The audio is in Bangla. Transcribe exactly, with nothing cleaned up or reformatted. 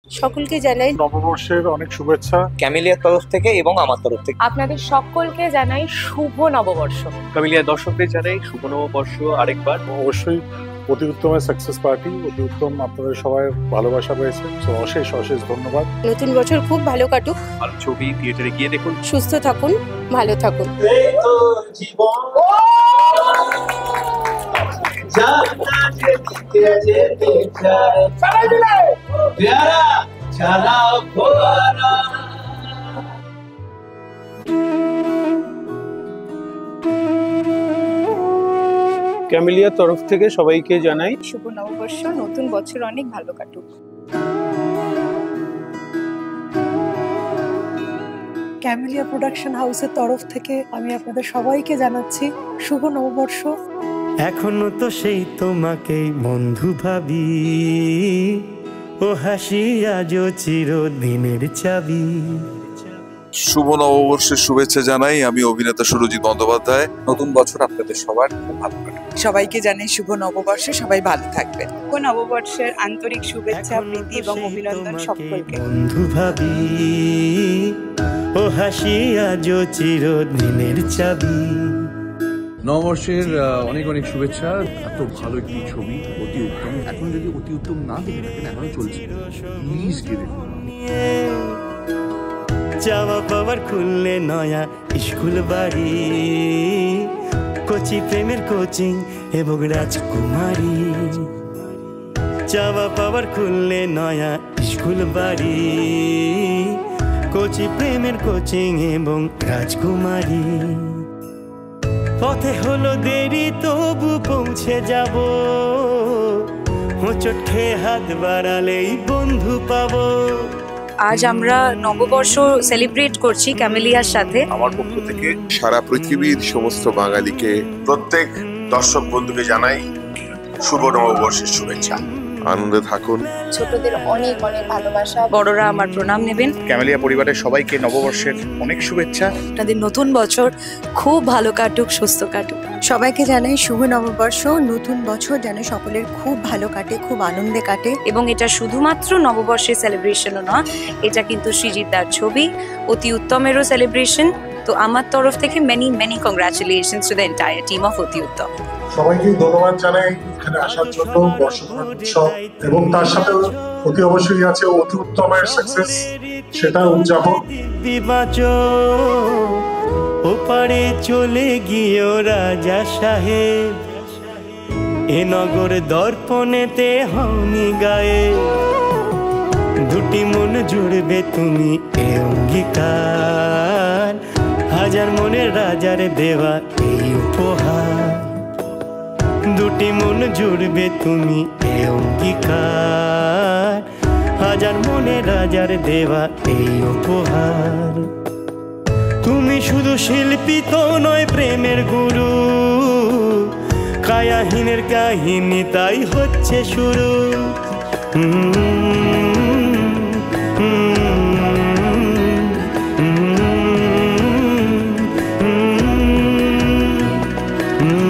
সকলকে জানাই নববর্ষের অনেক শুভেচ্ছা ক্যামেলিয়ার তরফ থেকে এবং আমার তরফ থেকে। আপনাদের সকলকে জানাই শুভ নববর্ষ। ক্যামেলিয়া দর্শকদের জানাই শুভ নববর্ষ আরেকবার। অবশ্যই অতি উত্তমের সাকসেস পার্টি, অতি উত্তম আপনাদের সবাই ভালোবাসা পেয়েছে, তো অশেষ অশেষ ধন্যবাদ। নতুন বছর খুব ভালো কাটুক, ভালো ছবি থিয়েটারে গিয়ে দেখুন, সুস্থ থাকুন, ভালো থাকুন। ক্যামেলিয়ার তরফ থেকে সবাইকে জানাই শুভ নববর্ষ, নতুন বছর অনেক ভালো কাটুক। ক্যামেলিয়া প্রোডাকশন হাউসের তরফ থেকে আমি আপনাদের সবাইকে জানাচ্ছি শুভ নববর্ষ। এখনো তো সেই তোমাকেই বন্ধু ভাবি, ও হাসি আজও চিরদিনের চাবি। শুভ নববর্ষের শুভেচ্ছা জানাই, আমি অভিনেতা সুরজিৎ বন্দ্যোপাধ্যায়। নতুন বছর আপনাদের সবার খুব ভালো কাটুক। সবাইকে জানাই শুভ নববর্ষ, সবাই ভালো থাকবেন। শুভ নববর্ষের আন্তরিক শুভেচ্ছা, প্রীতি এবং অভিনন্দন সকলকে। বন্ধু ভাবি, ও হাসি আজও চিরদিনের চাবি। নববর্ষের অনেক অনেক শুভেচ্ছা। এত ভালো একটি ছবি, অতি উত্তম। এখন যদি অতি উত্তম না দেখে থাকেন, এখনো চলছে, প্লিজ গিয়ে দেখুন। চাওয়া পাওয়ার খুললে নয়া স্কুল বাড়ি, কোচি প্রেমের কোচিং এবং রাজকুমারী। চাওয়া পাওয়ার খুললে নয়া স্কুল বাড়ি, কোচি প্রেমের কোচিং এবং রাজকুমারী। পথে হলো দেরি তবু পৌঁছে যাব, হোঁচট খেয়ে হাত বাড়ালেই বন্ধু পাবো। আজ আমরা নববর্ষ সেলিব্রেট করছি ক্যামেলিয়ার সাথে। আমার পক্ষ থেকে সারা পৃথিবীর সমস্ত বাঙালিকে, প্রত্যেক দর্শক বন্ধুকে জানাই শুভ নববর্ষের শুভেচ্ছা। আনন্দে থাকুন। ছোটদের অনেক অনেক ভালোবাসা, বড়রা আমার প্রণাম নেবেন। ক্যামেলিয়া পরিবারের সবাইকে নববর্ষের অনেক শুভেচ্ছা। আপনাদের নতুন বছর খুব ভালো কাটুক, সুস্থ কাটুক। সবাইকে জানাই শুভ নববর্ষ, নতুন বছর যেন সকলের খুব ভালো কাটে, খুব আনন্দে কাটে। এবং এটা শুধুমাত্র নববর্ষের সেলিব্রেশনও নয়, এটা কিন্তু সৃজিতার ছবি অতি উত্তমেরও সেলিব্রেশন। তো আমার তরফ থেকে many many congratulations to the entire team of অতি উত্তম। সবাইকে ধন্যবাদ জানাই এখানে আসার জন্য, বর্ষবরণ উৎসব এবং তার সাথে অতি অবশ্যই আছে অতি উত্তমের সাকসেস, সেটা উদযাপন। ওপারে চলে গিয়েও রাজা সাহেব, এ নগর দর্পণেতে হওনি গায়ে। দুটি মন জুড়বে তুমি এ অঙ্গীকার, হাজার মনের রাজার দেওয়া এই উপহার। দুটি মন জুড়বে তুমি এ অঙ্গীকার, হাজার মনের রাজার দেওয়া এই উপহার। তুমি শুধু শিল্পী তো নয়, প্রেমের গুরু, কায়াহীনের কাহিনী তাই হচ্ছে শুরু। হুম